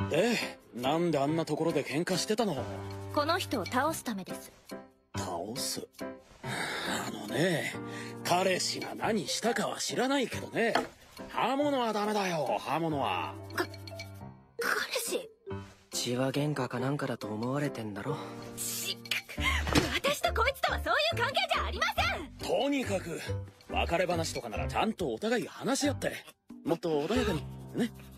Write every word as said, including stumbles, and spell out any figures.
で、なんであんなところで喧嘩してたの？ この人を倒すためです。 倒す？あのね、彼氏が何したかは知らないけどね、刃物はダメだよ、刃物は。 か、彼氏？ 血は喧嘩かなんかだと思われてんだろ。 ちっ、私とこいつとはそういう関係じゃありません。 とにかく別れ話とかならちゃんとお互い話し合って、もっと穏やかにね。